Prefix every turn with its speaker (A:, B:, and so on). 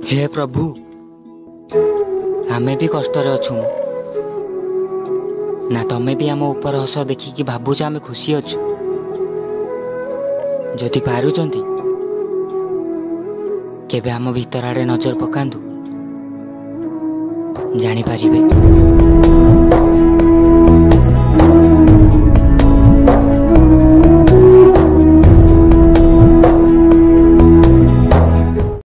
A: हे प्रभु, आमे भी कष्ट अच्छु ना, तमें भी आम ऊपर हस देखिकी भावुच आम खुशी अच्छु। जदि पारुचंती केबे आम भीतर आड़े नजर पकांतु, जानी पारिबे।